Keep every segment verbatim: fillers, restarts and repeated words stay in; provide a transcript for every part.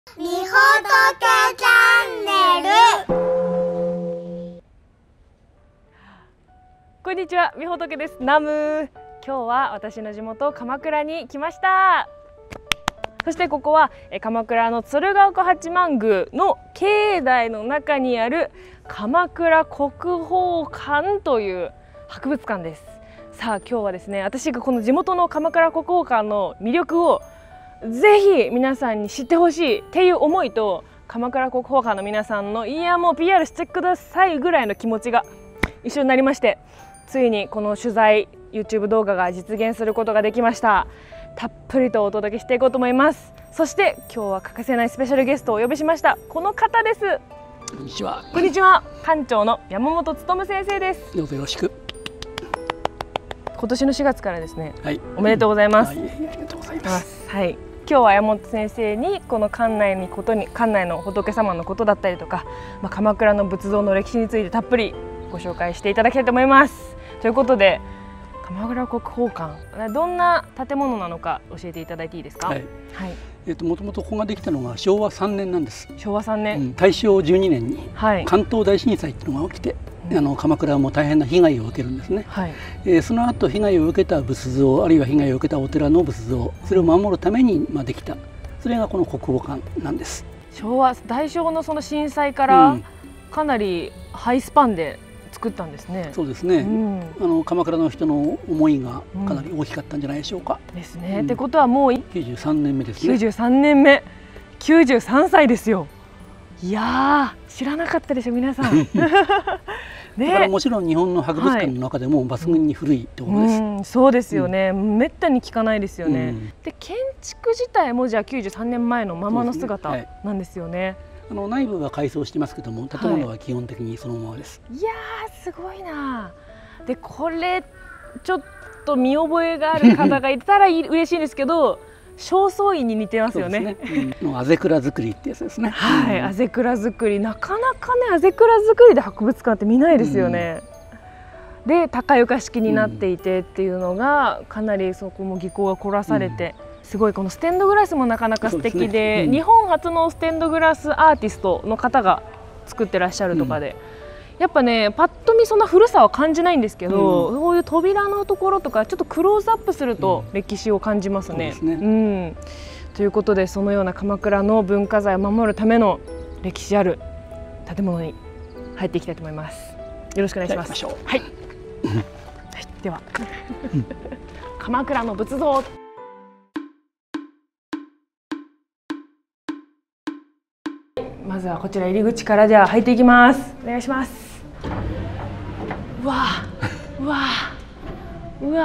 みほとけチャンネル。 こんにちは、みほとけです。ナム。今日は私の地元鎌倉に来ました。そしてここは鎌倉の鶴岡八幡宮の境内の中にある鎌倉国宝館という博物館です。さあ今日はですね、私がこの地元の鎌倉国宝館の魅力をぜひ皆さんに知ってほしいっていう思いと、鎌倉国宝館の皆さんのいやもう ピーアール してくださいぐらいの気持ちが一緒になりまして、ついにこの取材 YouTube 動画が実現することができました。たっぷりとお届けしていこうと思います。そして今日は欠かせないスペシャルゲストをお呼びしました。この方です。 こんにちは。 こんにちは。館長の山本勉先生です。 どうぞよろしく。 今年のしがつからですね。 はい。 おめでとうございます。 はい、ありがとうございます。 はい。今日は山本先生にこの館内にことに館内の仏様のことだったりとか、まあ、鎌倉の仏像の歴史についてたっぷりご紹介していただきたいと思います。ということで鎌倉国宝館、どんな建物なのか教えていただいていいですか。はい。はい、 えっともともとここができたのがしょうわさんねんなんです。 しょうわさんねん。うん、 大正じゅうにねんに関東大震災っていうのが起きて、はい、あの鎌倉も大変な被害を受けるんですね。はい、えー、その後被害を受けた仏像、あるいは被害を受けたお寺の仏像、それを守るためにまあできた、それがこの国宝館なんです。 昭和大正のその震災からかなりハイスパンで作ったんですね。 そうですね。うん、あの鎌倉の人の思いがかなり大きかったんじゃないでしょうか。 うん、ですね。うん、ってことはもうきゅうじゅうさんねんめですね。 きゅうじゅうさんねんめ、きゅうじゅうさんさいですよ。いやー、知らなかったでしょ皆さん。ね、 だからもちろん日本の博物館の中でも抜群に古いところです。 はい、うん、そうですよね。うん、めったに聞かないですよね。うん、で建築自体もじゃあきゅうじゅうさんねんまえのままの姿なんですよね。 あの内部は改装してますけども、建物は基本的にそのままです。 はい、いやーすごいな。でこれちょっと見覚えがある方がいたら嬉しいんですけど、正倉院に似てますよね。 あぜ蔵造りってやつですね。 はい、あぜ蔵造り、なかなかねあぜ蔵造りで博物館って見ないですよね。うん、で高床式になっていてっていうのがかなりそこも技巧が凝らされて。うん、すごいこのステンドグラスもなかなか素敵 で, で、ね、うん、日本初のステンドグラスアーティストの方が作ってらっしゃるとかで、うん、やっぱねパッと見そんな古さは感じないんですけど、うん、こういう扉のところとかちょっとクローズアップすると歴史を感じますね。うん、ということでそのような鎌倉の文化財を守るための歴史ある建物に入っていきたいと思います。よろしくお願いします。はい、はい、では鎌倉の仏像。まずはこちら入り口からじゃあ入っていきます。お願いします。うわーうわーうわ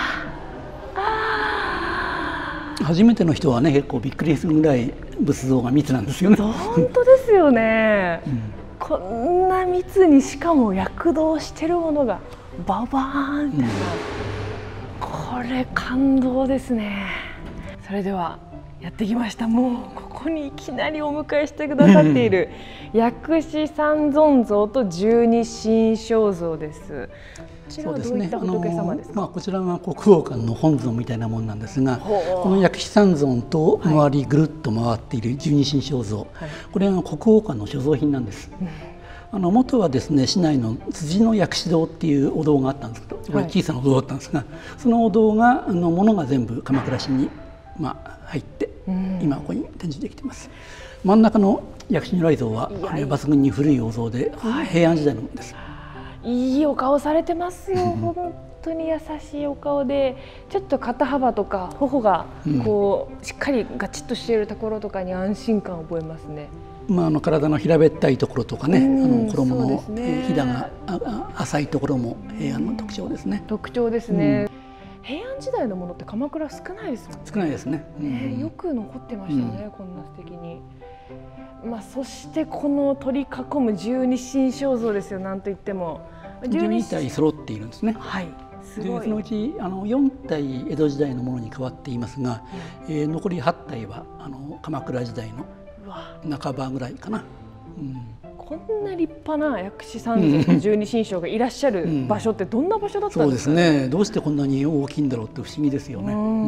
ー、初めての人はね結構びっくりするぐらい仏像が密なんですよね。 本当ですよね。うん、こんな密にしかも躍動してるものがババーンみたいな、うん、これ感動ですね。それではやってきました。もうここにいきなりお迎えしてくださっている薬師三尊像と十二神将像です。こちらはどういった仏様ですか。 まあこちらが国宝館の本尊みたいなものなんですが、この薬師三尊と周りぐるっと回っている十二神将像、はい、これが国宝館の所蔵品なんです。うん、あの元はですね市内の辻の薬師堂っていうお堂があったんですけど、これ小さなお堂だったんですが、はい、そのお堂があのものが全部鎌倉市にまあ入って今ここに展示できています。真ん中の薬師如来像は抜群に古いお像で平安時代のものです。 いいお顔されてますよ。本当に優しいお顔で、ちょっと肩幅とか頬がこうしっかりガチッとしているところとかに安心感を覚えますね。 まああの体の平べったいところとかね、あの衣のひだが浅いところも平安の特徴ですね。 特徴ですね。平安時代のものって鎌倉少ないですもんね。 少ないですね。 ね、よく残ってましたね、うん、こんな素敵に。まあそしてこの取り囲む十二神将像ですよ。なんといってもじゅうにたい揃っているんですね。はい。すごい。でそのうちあのよんたい江戸時代のものに変わっていますが、うん、えー、残りはったいはあの鎌倉時代の半ばぐらいかな。うん、 こんな立派な薬師三尊と十二神将がいらっしゃる場所ってどんな場所だったんですか。 そうですね。どうしてこんなに大きいんだろうって不思議ですよね。 うん、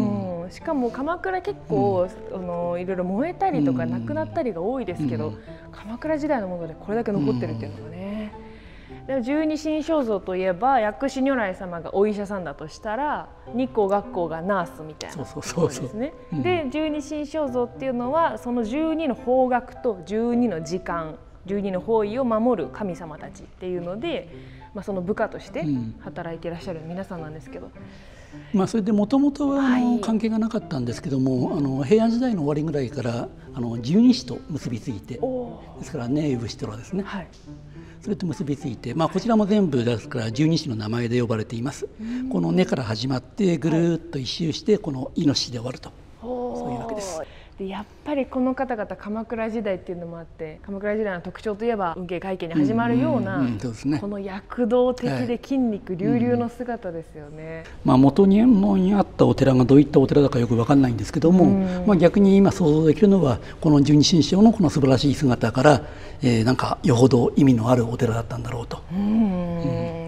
ん、しかも鎌倉結構、うん、あのいろいろ燃えたりとかなくなったりが多いですけど、うん、鎌倉時代のものでこれだけ残ってるっていうのがね、うん、でも十二神将像といえば薬師如来様がお医者さんだとしたら日光学校がナースみたいなそうですね。で十二神将像っていうのはその十二の方角と十二の時間十二の方位を守る神様たちっていうので、まあ、その部下として働いていらっしゃる皆さんなんですけど、 うん、まあそれでもともとはあの関係がなかったんですけども、はい、あの平安時代の終わりぐらいからあの十二支と結びついてですからネーブシトラですね、はい、それと結びついて、まあ、こちらも全部ですから十二支の名前で呼ばれています。この根から始まってぐるっと一周してこのイノシシで終わると、そういうわけです。 でやっぱりこの方々鎌倉時代っていうのもあって鎌倉時代の特徴といえば運慶会見に始まるようなこの躍動的で筋肉隆々の姿ですよね。 まあ元にあったお寺がどういったお寺だかよく分かんないんですけども、まあ逆に今想像できるのはこの十二神将のこの素晴らしい姿から、えー、なんかよほど意味のあるお寺だったんだろうと、うん、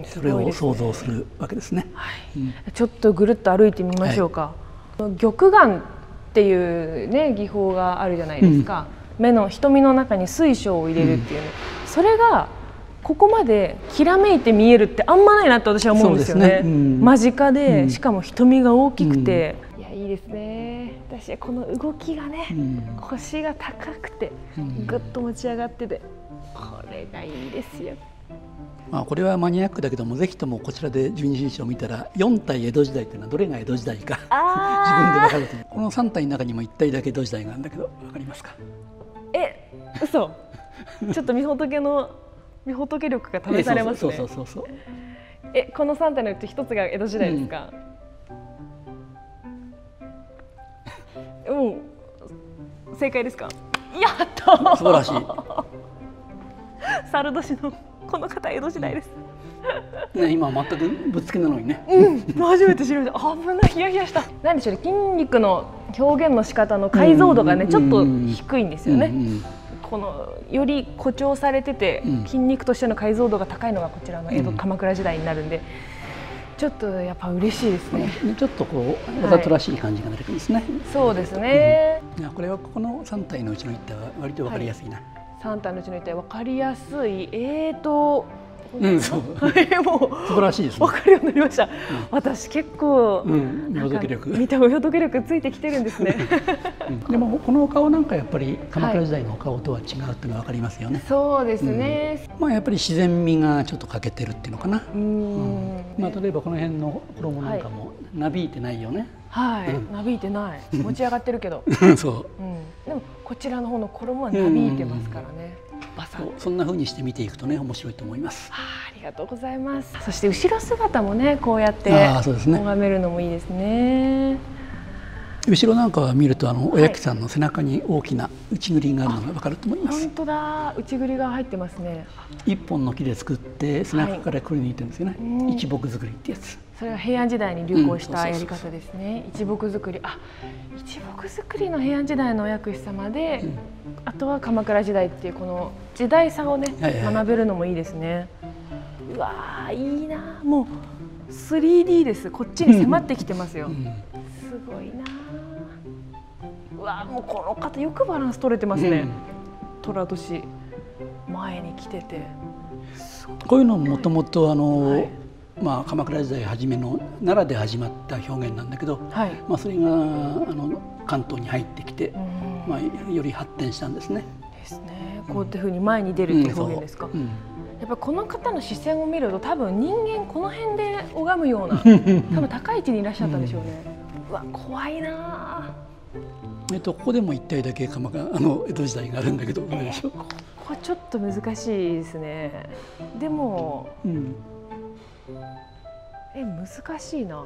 それを想像するわけですね。 はい、うん、ちょっとぐるっと歩いてみましょうか。はい、玉眼っていうね技法があるじゃないですか、うん、目の瞳の中に水晶を入れるっていう、ね、うん、それがここまできらめいて見えるってあんまないなって私は思うんですよね。うん、間近で、うん、しかも瞳が大きくて、うん、いやいいですね。私はこの動きがね、うん、腰が高くてぐっと持ち上がってて、これがいいですよ。 まあこれはマニアックだけども、ぜひともこちらで十二神将を見たらよん体江戸時代というのはどれが江戸時代か自分で分かると思う。このさん体の中にもいち体だけ江戸時代があるんだけど分かりますか？ え、嘘ちょっと御仏の御仏力が試されますね。 そうそうそうそう。 え、このさん体のうちひとつが江戸時代ですか？うん、もう正解ですか？やった素晴らしい。 猿年のこの方江戸時代です。 ね、今全くぶっつけなのにね。 うん、初めて知りました。危ない、ヒヤヒヤした。何でしょうね、筋肉の表現の仕方の解像度がね、ちょっと低いんですよね。このより誇張されてて、筋肉としての解像度が高いのがこちらの江戸、鎌倉時代になるんで。ちょっとやっぱ嬉しいですね。 ちょっとこうわざとらしい感じが出てくるんですね。はい、 そうですね。 うん、これはここのさん体のうちのいち体は割とわかりやすいな。はい、 さん体のうちのいち体わかりやすい。えーと。 うん、そう。もう素晴らしいですね。 わかるようになりました。うん、私結構、 うん、見仏力。 見た見仏力ついてきてるんですね。 うん、でもこのお顔なんかやっぱり鎌倉時代のお顔とは違うっていうのがわかりますよね。 そうですね。 うん、まあやっぱり自然味がちょっと欠けてるっていうのかな。うん。まあ例えばこの辺の衣なんかもなびいてないよね。 はい、うん、なびいてない。持ち上がってるけど。 そう。 うん。でもこちらの方の衣はなびいてますからね。 そんな風にして見ていくとね面白いと思います。 あ, ありがとうございます。そして後ろ姿もねこうやって拝めるのもいいですね。 後ろなんかは見るとあのお焼きさんの背中に大きな内栗があるのがわかると思います。 本当だ、内栗が入ってますね。 一本の木で作って背中からくり抜いてるんですよね。はい、一木作りってやつ。 それは平安時代に流行したやり方ですね。一木作り、あ、一木作りの平安時代のお薬師様で、うん、あとは鎌倉時代っていうこの時代差をね、はいはい、学べるのもいいですね。うわー、いいな、もう スリーディー です。こっちに迫ってきてますよ。うん、すごいな。うわー、もうこの方よくバランス取れてますね。寅、うん、年前に来てて。 こういうのもともとあの。はい、まあ鎌倉時代初めの奈良で始まった表現なんだけど、はい、まあそれがあの関東に入ってきて、まあより発展したんですね。 ですね。こういうふうに前に出るっていう表現ですか。うんうん、やっぱこの方の視線を見ると多分人間この辺で拝むような多分高い位置にいらっしゃったんでしょうね。うん、うわ、怖いな。 えっとここでも一体だけ鎌倉あの江戸時代があるんだけど、どうでしょう。 ここちょっと難しいですね。でも。うん、え、難しいな。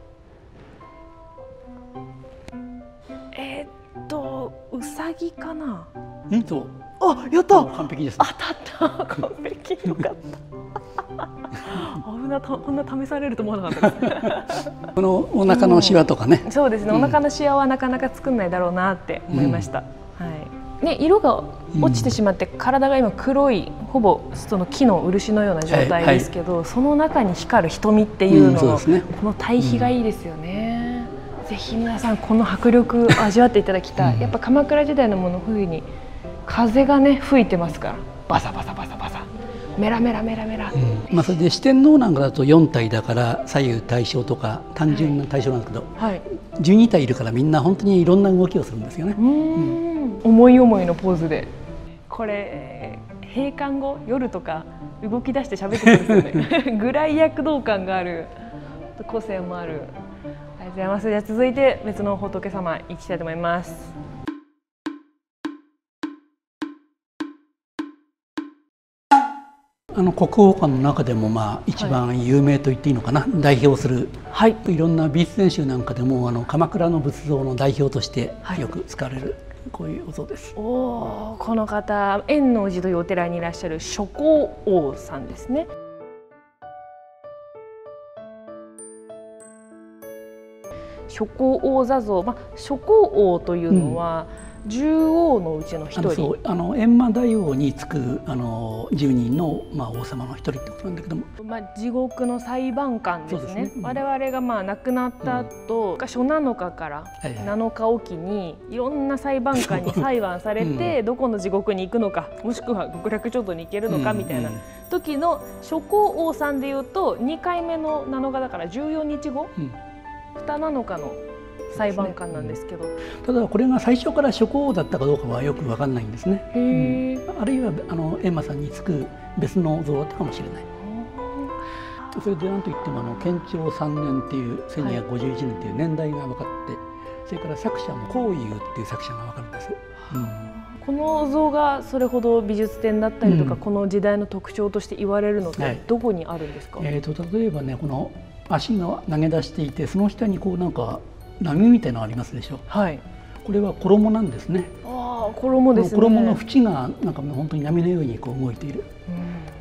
えー、っとうさぎかな。 うんと。 あ、やった。 完璧です、ね。 当たった。完璧、よかった。あんなこんな試されると思わなかったです。 このお腹のシワとかね。 うん、そうですね。お腹のシワはなかなか作んないだろうなって思いました。うん、はい。ね、色が落ちてしまって体が今黒い、ほぼその木の漆のような状態ですけど、はいはい、その中に光る瞳っていうのの、うん、ね、この対比がいいですよね。 ぜひ皆さんこの迫力を味わっていただきたい。やっぱ鎌倉時代のもの冬に風がね吹いてますから、バサバサバサバサ、メラメラメラメラ、 うん、まあそれで四天王なんかだとよん体だから左右対称とか単純な対象なんですけど、はい、じゅうに体いるからみんな本当にいろんな動きをするんですよね。うん、 思い思いのポーズで、これ閉館後夜とか動き出して喋ってくるんですよねぐらい躍動感がある、個性もある。ありがとうございます。じゃあ続いて別の仏様行きたいと思います。 あの国宝館の中でもまあ一番有名と言っていいのかな、はい、代表する、はい、いろんな美術全集なんかでもあの鎌倉の仏像の代表としてよく使われる、はい、こういうお像です。 おお、この方円応寺というお寺にいらっしゃる諸光王さんですね。諸光王座像、まあ、諸光王というのは、うん、じゅう王のうちの一人。 そう、あの閻魔大王につくあのじゅうにんの、まあ、王様の一人ってことなんだけども、 まあ、地獄の裁判官ですね。ですね、うん、我々がまあ亡くなった後、うん、初なのかからなのかおきにいろんな裁判官に裁判されて、うん、どこの地獄に行くのか、もしくは極楽浄土に行けるのかみたいな時の諸光王さんでいうとにかいめのなのかだからじゅうよっかご、うん、二なのかの裁判官なんですけど、 ただこれが最初から諸光王だったかどうかはよく分かんないんですね。うん、あるいはあの閻魔さんにつく別の像だったかもしれない。それで何といってもあの建長さんねんっていうせんにひゃくごじゅういちねんっていう年代が分かって、はい、それから作者も光祐っていう作者が分かるんです。うん、 この像がそれほど美術展だったりとか、うん、この時代の特徴として言われるのってどこにあるんですか？はい、 えー、と例えばね、この足が投げ出していて、その下にこうなんか波みたいなのありますでしょ。はい、これは衣なんですね。 ああ、衣ですね。 衣の縁がなんか本当に波のようにこう動いている。うん、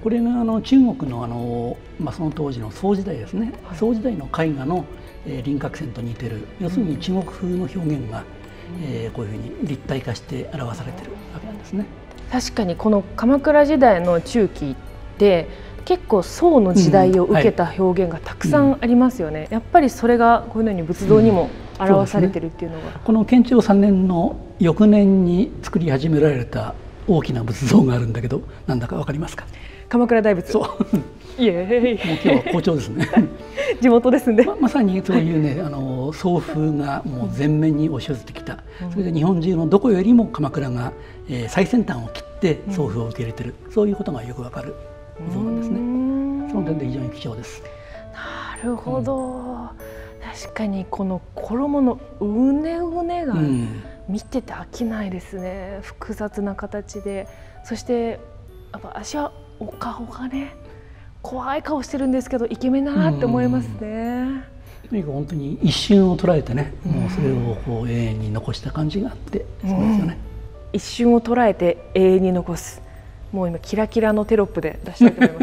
これがあの中国のあの、まあ、その当時の宋時代ですね。はい、宋時代の絵画の、えー、輪郭線と似てる、要するに中国風の表現が、うん、えー、こういうふうに立体化して表されているわけなんですね。 確かにこの鎌倉時代の中期って結構宋の時代を受けた表現がたくさんありますよね。うん、はい、やっぱりそれがこういうのに仏像にも表されてるっていうのが、うん、ね、この建長さんねんの翌年に作り始められた大きな仏像があるんだけど、なんだかわかりますか？ 鎌倉大仏。 そう。イエーイ。もう今日は好調ですね。 地元ですね。 ま, まさにそういうね、あの宋風がもう前面に押し寄せてきた。それで日本中のどこよりも鎌倉が、えー、最先端を切って宋風を受け入れてる、うん、そういうことがよくわかる像なんですね。その点で非常に貴重です。 なるほど。うん、確かにこの衣のうねうねが見てて飽きないですね。うん、複雑な形で、そしてやっぱ足はお顔がね、怖い顔してるんですけどイケメンだなって思いますね。 とにかく本当に一瞬を捉えてね、うん、もうそれをこう永遠に残した感じがあって、そうですよね。うん、 一瞬を捉えて永遠に残す。もう今キラキラのテロップで出したいと思います。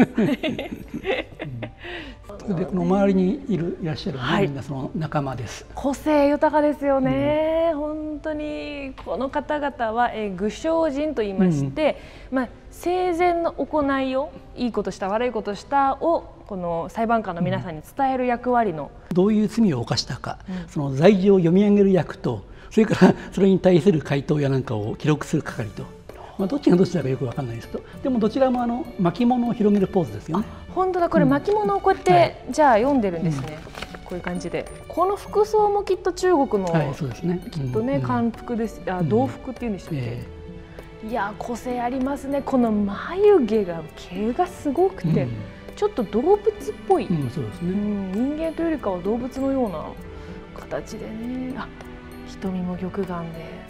うん、でこの周りにいるいらっしゃるのは、はい、みんなその仲間です。 個性豊かですよね。うん、本当にこの方々は、えー、具精進と言いまして、うん、まあ生前の行いをいいことした悪いことしたをこの裁判官の皆さんに伝える役割の、 うん、どういう罪を犯したか、うん、その罪状を読み上げる役と、それからそれに対する回答やなんかを記録する係と。まあどっちがどっちだかよく分かんないですけど、でもどちらもあの巻物を広げるポーズですよね。 本当だ、これ巻物をこうやって、うん、はい、じゃあ読んでるんですね。うん、こういう感じで、この服装もきっと中国の、はい、そうですね、きっとね、うん、漢服です。あ、道服っていうんでしたっけ。えー、いや個性ありますね。この眉毛が毛がすごくて、うん、ちょっと動物っぽい。うん、そうですね。うん、人間というよりかは動物のような形でね。あ、瞳も玉眼で。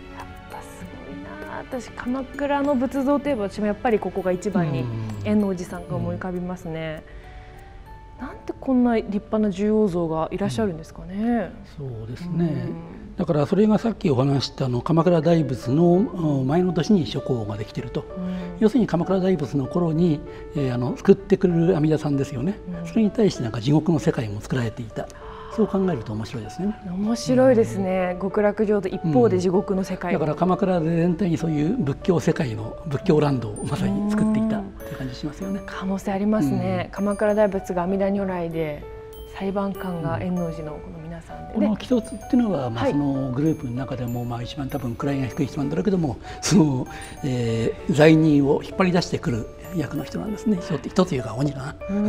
私鎌倉の仏像といえば私もやっぱりここが一番に円応寺さんが思い浮かびますね。うん、なんでこんな立派な十王像がいらっしゃるんですかね。 うん、そうですね。うん、だからそれがさっきお話したの鎌倉大仏の前の年に諸光ができていると。うん、要するに鎌倉大仏の頃に、えー、あの作ってくれる阿弥陀さんですよね。うん、それに対してなんか地獄の世界も作られていた。そう考えると面白いですね。 面白いですね。極楽浄土一方で地獄の世界、 うん、だから鎌倉で全体にそういう仏教世界の仏教ランドをまさに作っていたという感じしますよね。 可能性ありますね。うん、鎌倉大仏が阿弥陀如来で、裁判官が円応寺のこの皆さんこの起突っていうのは、まあ、 はいそのグループの中でも、まあ、一番多分位が低い人なんだろうけども、その、えー、罪人を引っ張り出してくる役の人なんですね。人というか鬼かな。 うん、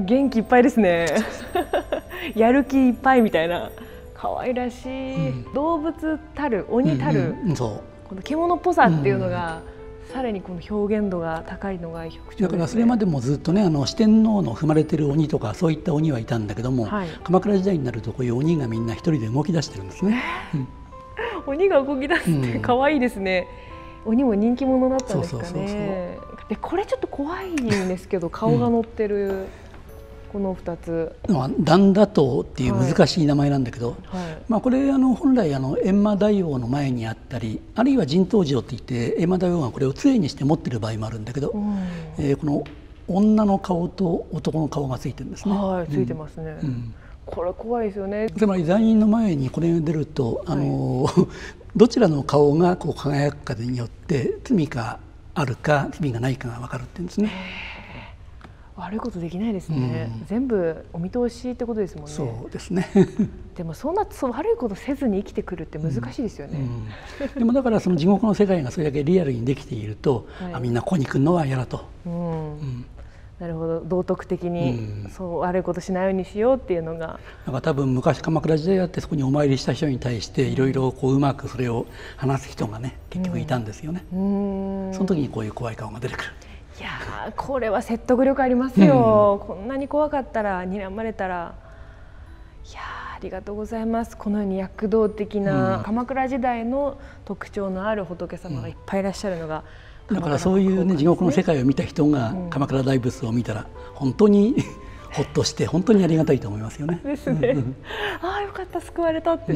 元気いっぱいですね。やる気いっぱいみたいな。可愛らしい、うん、動物たる鬼たる、 うんうん、そうこの獣っぽさっていうのが、うん、さらにこの表現度が高いのが特徴ですね。 だからそれまでもずっとね、あの四天王の踏まれてる鬼とかそういった鬼はいたんだけども、はい、鎌倉時代になるとこういう鬼がみんな一人で動き出してるんですね。 うん、鬼が動き出すって可愛いですね。うん、鬼も人気者だったんですかね。 そうそうそうそう。 でこれちょっと怖いんですけど顔が乗ってる。うん、このふたつ、 段打頭っていう難しい名前なんだけど、はいはい、まあこれあの本来あの閻魔大王の前にあったり、あるいは神道城っていって閻魔大王がこれを杖にして持ってる場合もあるんだけど、うん、えー、この女の顔と男の顔がついてるんですね。 はい、ついてますね。うん、これ怖いですよね。 つまり罪人の前にこれが出ると、あの、はい、どちらの顔がこう輝くかによって罪があるか罪がないかが分かるっていうんですね。 悪いことできないですね、うん、全部お見通しってことですもんね。 そうですね。 でもそうなってそう悪いことせずに生きてくるって難しいですよね、 うんうん、でもだからその地獄の世界がそれだけリアルにできていると、はい、あみんなここに来るのは嫌だと、うんうん、 なるほど、道徳的に、うん、そう悪いことしないようにしようっていうのが、 なんか多分昔鎌倉時代だってそこにお参りした人に対していろいろこううまくそれを話す人がね結局いたんですよね、うん、その時にこういう怖い顔が出てくる。 いやー、これは説得力ありますよ、うん、こんなに怖かったら睨まれたら。いやー、ありがとうございます。このように躍動的な鎌倉時代の特徴のある仏様がいっぱいいらっしゃるのが、 うん、だからそういうね地獄の世界を見た人が鎌倉大仏を見たら本当にほっとして本当にありがたいと思いますよね。 ですね。ああ、よかった、救われたって、うん、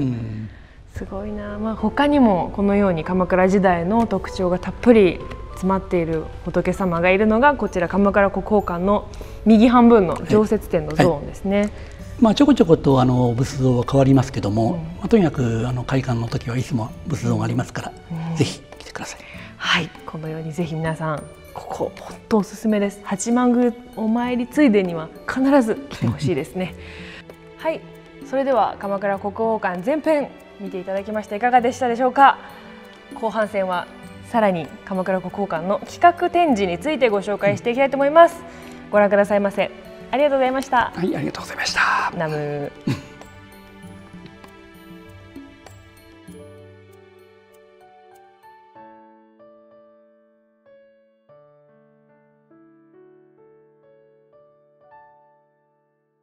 すごいな。まあ他にもこのように鎌倉時代の特徴がたっぷり詰まっている仏様がいるのがこちら鎌倉国宝館の右半分の常設展のゾーンですね。はいはい、 まあちょこちょことあの仏像は変わりますけども、うん、まあ、とにかくあの開館の時はいつも仏像がありますから、うん、ぜひ来てください。 はい、このようにぜひ皆さんここ本当おすすめです。八幡宮お参りついでには必ず来てほしいですね。はい、それでは鎌倉国宝館前編見ていただきましていかがでしたでしょうか。後半戦はさらに鎌倉国宝館の企画展示についてご紹介していきたいと思います。ご覧くださいませ。ありがとうございました。 はい、ありがとうございました。 ナム